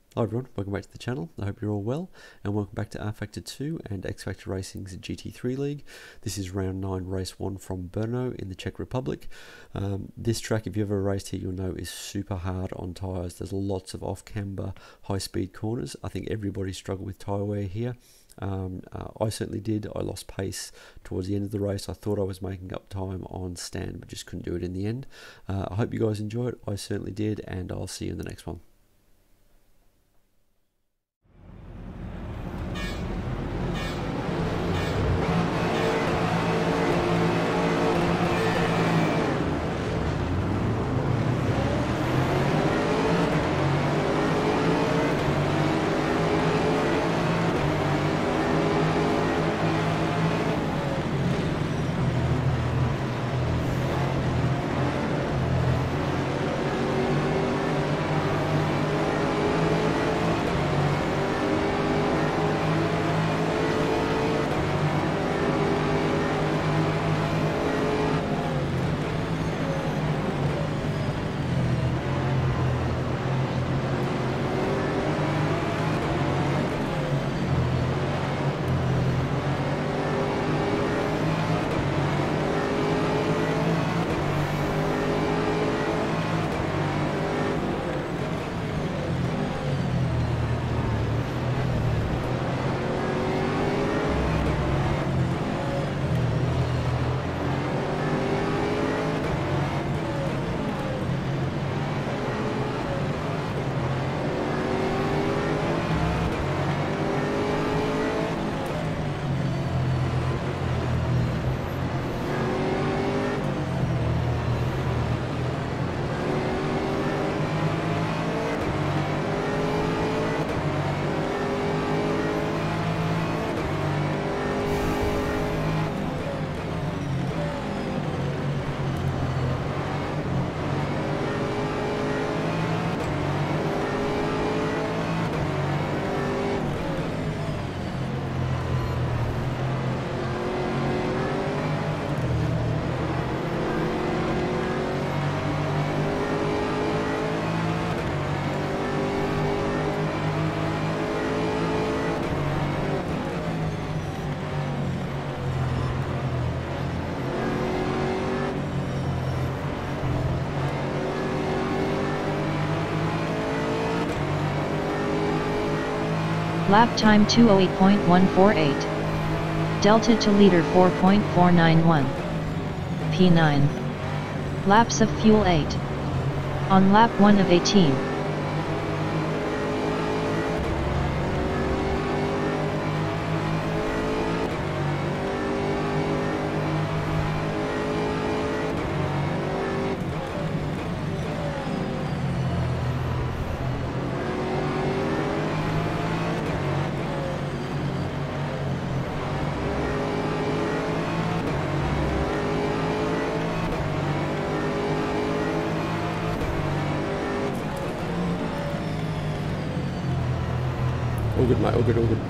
Hi everyone, welcome back to the channel. I hope you're all well, and welcome back to rFactor 2 and XFactorRacing's GT3 League. This is round 9, race 1 from Brno in the Czech Republic. This track, if you've ever raced here, you'll know is super hard on tyres. There's lots of off-camber, high-speed corners. I think everybody struggled with tyre wear here. I certainly did. I lost pace towards the end of the race. I thought I was making up time on stand, but just couldn't do it in the end. I hope you guys enjoy it. I certainly did, and I'll see you in the next one. Lap time 2:08.148. Delta to leader 4.491. P9. Laps of fuel 8. On lap 1 of 18. All good, mate, all good, all good.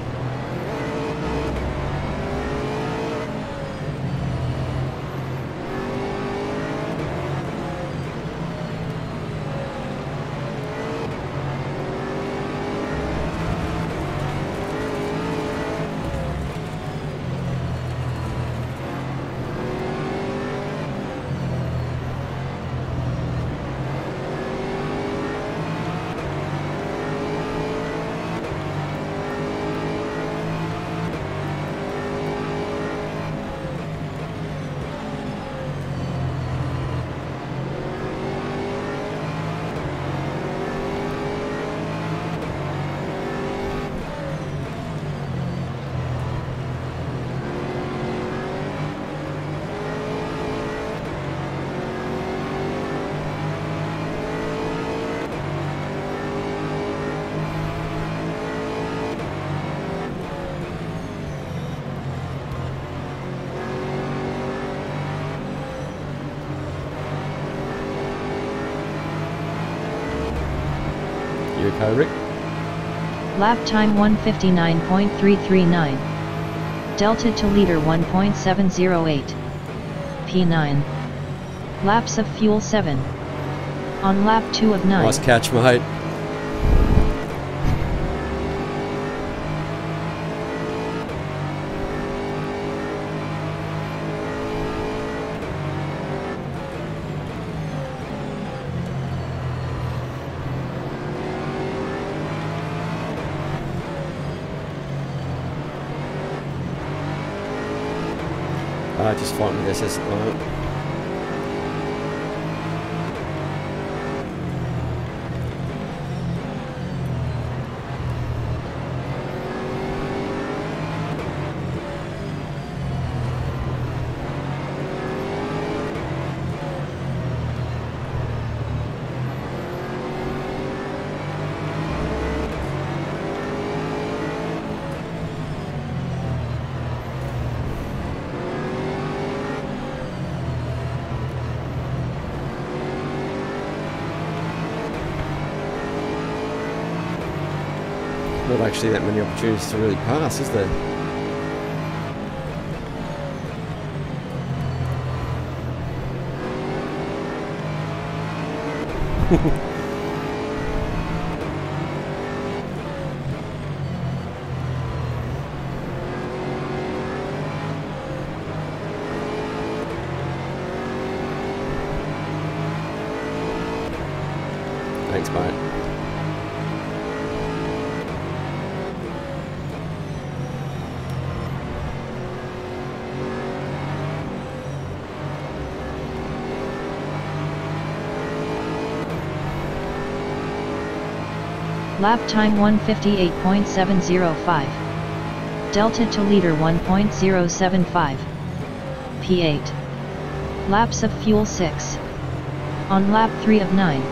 You okay, Rick? Lap time 1:59.339. Delta to leader 1.708. P9. Laps of fuel 7. On lap 2 of 9. Nice catch, mate. Just fighting with SS at the moment. Not actually that many opportunities to really pass, is there? Thanks, mate. Lap time 158.705. Delta to leader 1.075. P8. Laps of fuel 6. On lap 3 of 9.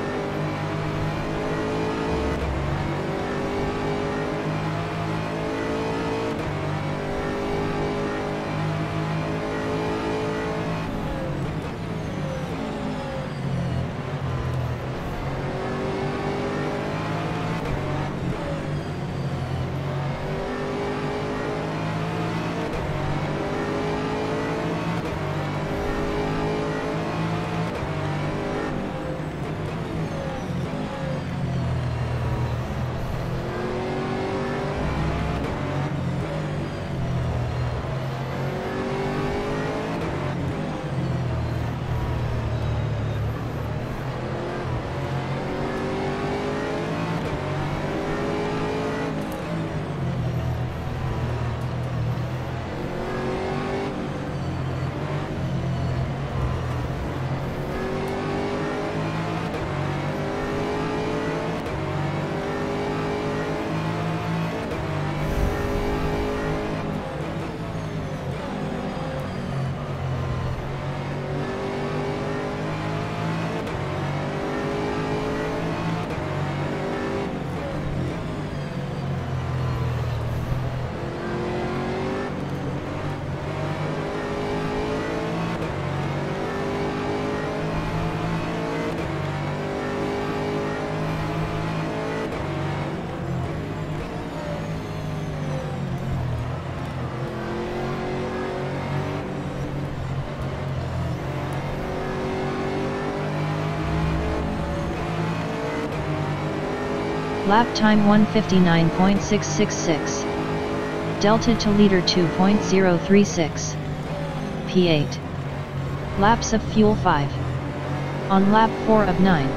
Lap time 159.666. Delta to leader 2.036. P8. Laps of fuel 5. On lap 4 of 9.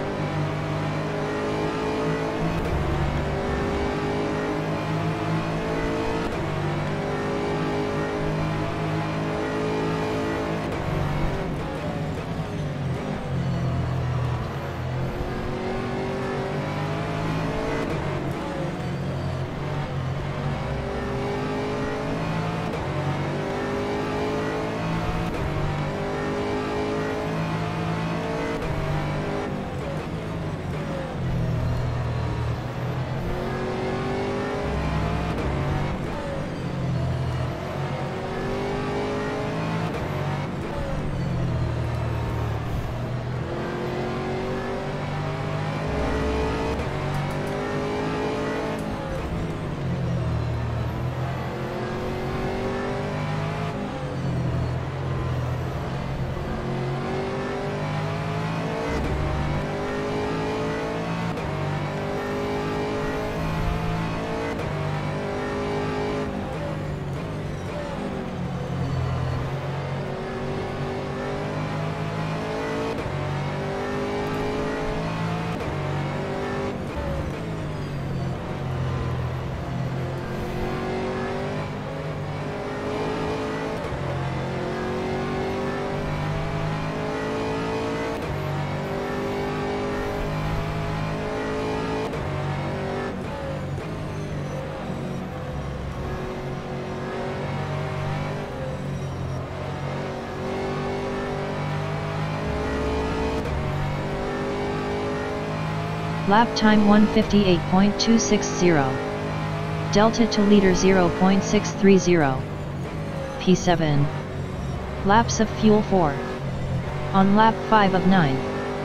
Lap time 158.260. Delta to liter 0.630. P7. Laps of fuel 4. On lap 5 of 9.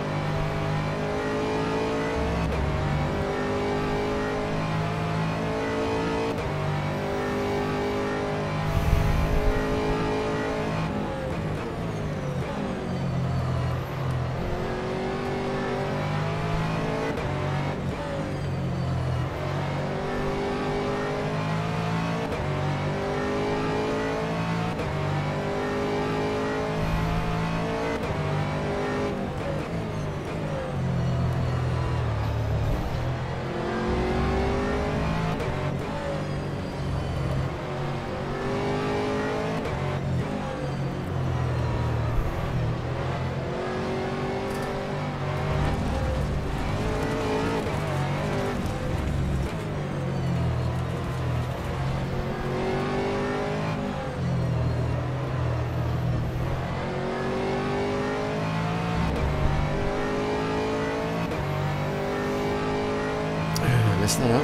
Messing that up.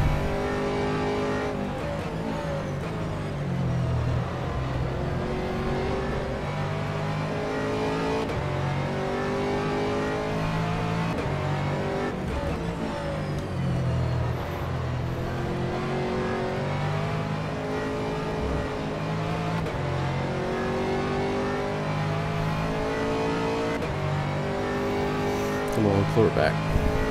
Come on, claw it back.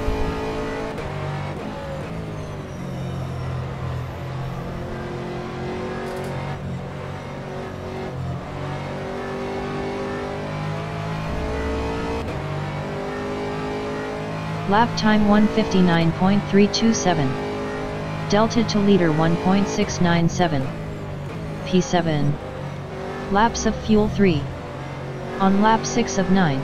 Lap time 159.327. Delta to liter 1.697. P7. Laps of fuel 3. On lap 6 of 9.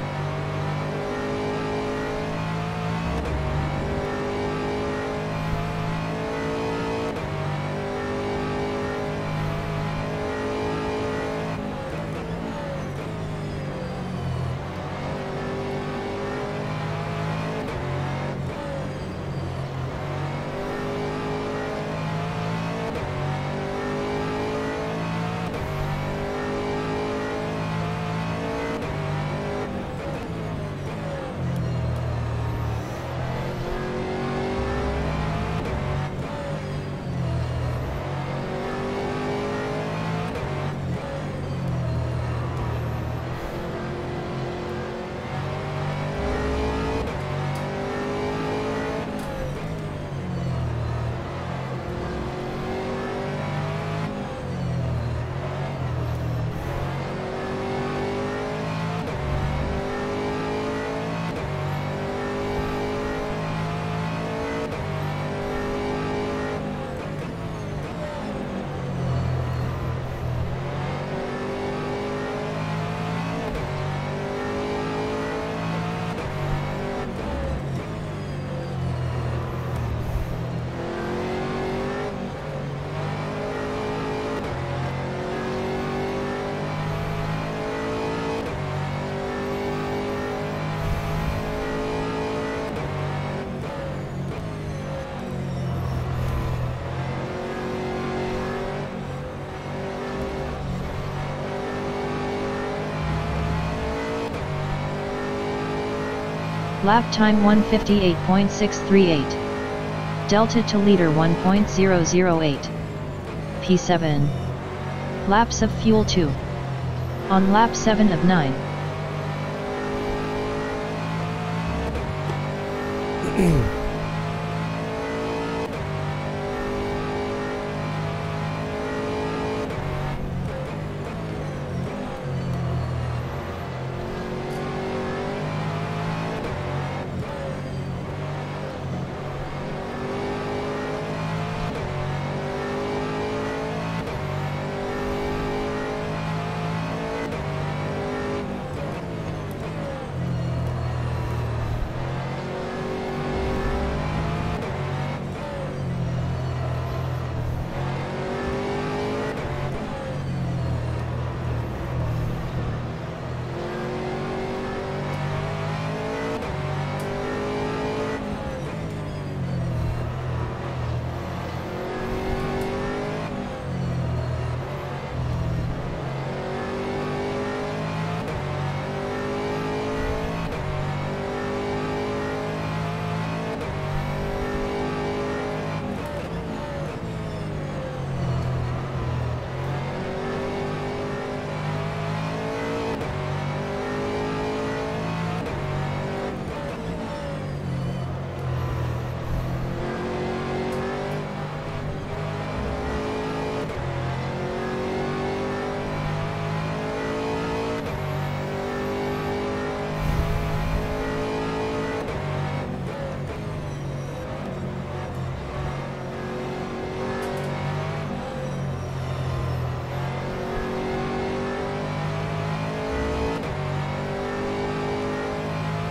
Lap time 158.638. Delta to liter 1.008. P7. Laps of fuel 2. On lap 7 of 9.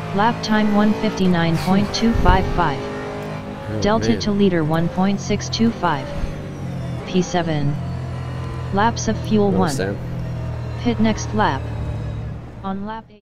Lap time 1:59.255. Delta man. to leader 1.625. P7. Laps of fuel Nice 1. down. Pit next lap. On lap 8.